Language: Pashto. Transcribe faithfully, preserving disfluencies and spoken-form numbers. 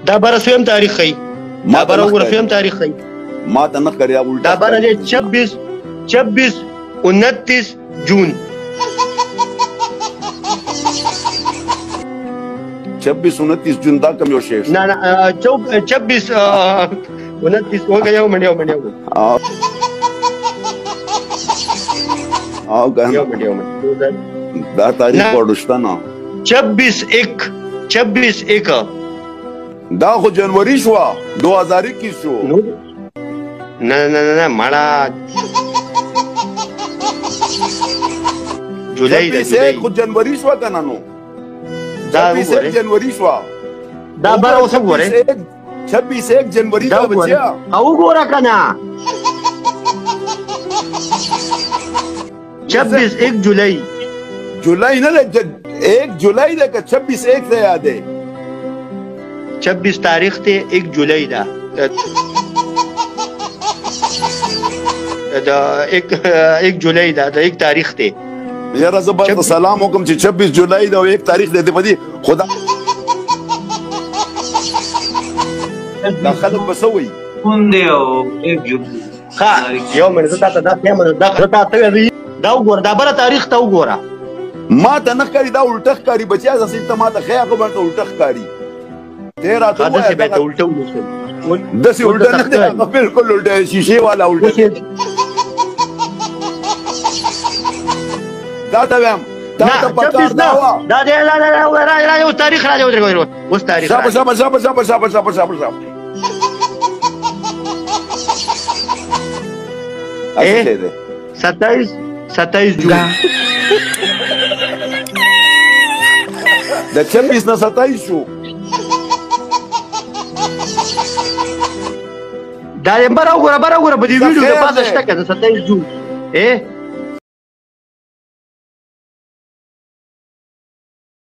دا بره سویم تاریخ ښیي دا بره وګوره سویم تاریخ ښیي ما ته نه ښکاري الټه دا بره دی چھبیس چھبیس انتیس جون چھبیس انتیس جون دا کوم یو شی نه نه چھبیس انتیس وګه یو منډ یو منډ یو او ګان یو منډ یو منډ دا تاریخ ورشته نه چھبیس ایک چھبیس ایک دا خو جنوري شو دو هزار اکیس شو نه نه نه نه مړه جولای ده جولای خو جنوري شو کنه نو دا وګوره جنوري شو دا بار اوس وګوره چھبیس ایک جنوري دا بچیا او وګوره کنه چھبیس ایک جولائی جولائی نه ایک جولائی ده که چھبیس ایک ته یاد ہے چھبیس تاریخ ته ایک جولائی ده دا ایک ایک جولائی ده دا ایک تاریخ ته یاره زه به سلام وکم چې چھبیس جولائی ده او ایک تاریخ ده په دې خدا دا خلک به څه وایي کونډې او ایک جولائی ښه یو منټ زه تاته دا ښیم دا ته دا وګوره دا بله تاریخ ته وګوره ما ته نه ښکاري دا الټه ښکاري بچیا زه ته ما ته ښه هغه باندې الټه ښکاري دی راته داسې به ته الټه ولوسم داسې الټه نه دی هغه بلکل الټه شیشې والا الټه دا ته وایم دا ته پکار دا وه دا دی را یو تاریخ را دی اوس تاریخ صبر صبر صبر صبر صبر صبر صبر صبر ستائیس ستائیس جون د چھبیس نه ستائیس شو دا یې بره وګوره بره وګوره په دې ویډیو کې پاتې شته که د ستائیس جون